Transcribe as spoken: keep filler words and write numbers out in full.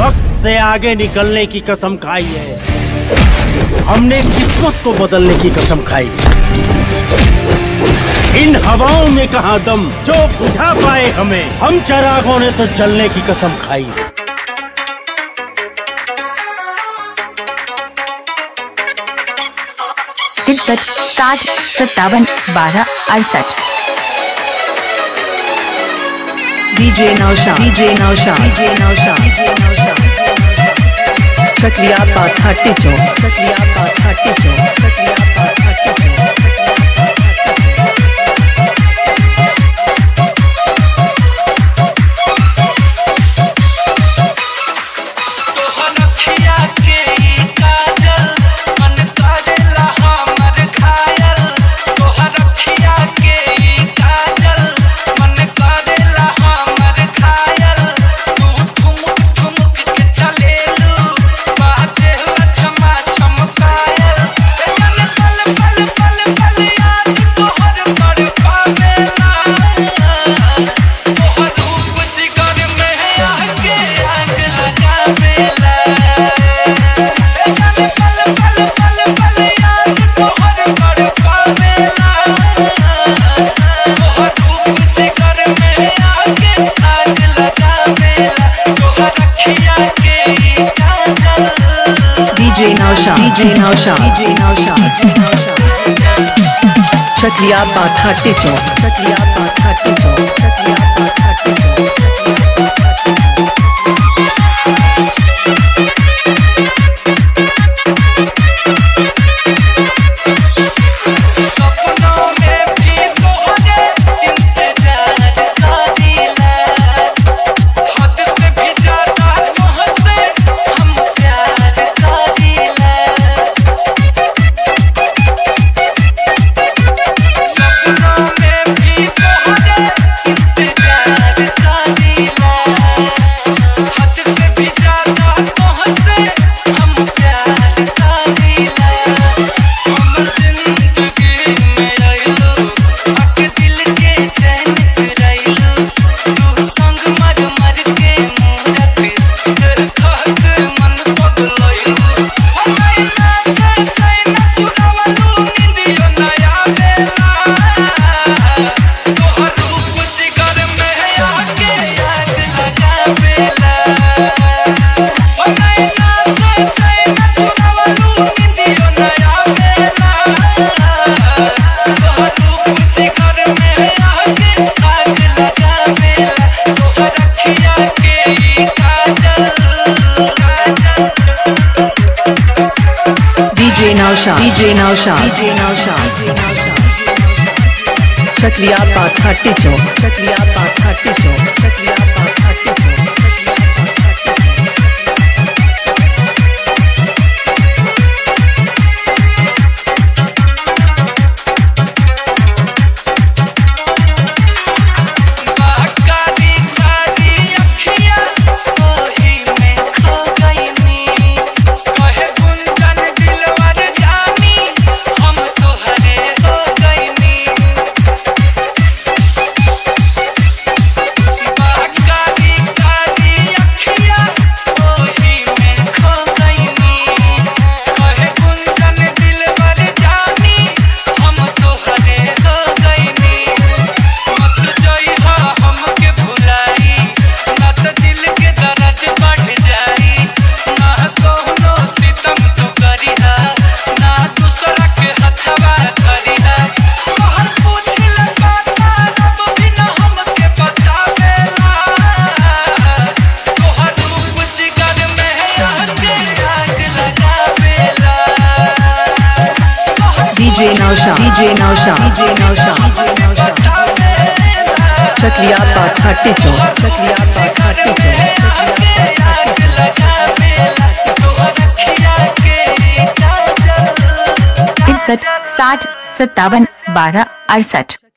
वक्त से आगे निकलने की कसम खाई है, हमने किस्मत को बदलने की कसम खाई। इन हवाओं में कहाँ दम जो बुझा पाए हमें, हम चरागों ने तो जलने की कसम खाई। तिरसठ साठ सत्तावन बारह अड़सठ। DJ Naushad DJ Naushad DJ Naushad DJ Naushad चकलिया पाथा टिचो चकलिया पाथा टिचो चकलिया पाथा टिचो। DJ Naushad DJ Naushad DJ Naushad चकलिया पाथा टिचो चकलिया पाथा टिचो चकलिया पाथा टिचो। DJ Naushad DJ Naushad DJ Naushad चकलिया पाथा टिचो चकलिया पाथा टिचो चकलिया पाथा टिचो। DJ Naushad DJ Naushad DJ Naushad चकलिया पाथा टिचो चकलिया पाथा टिचो। तिरसठ साठ सत्तावन बारह अड़सठ।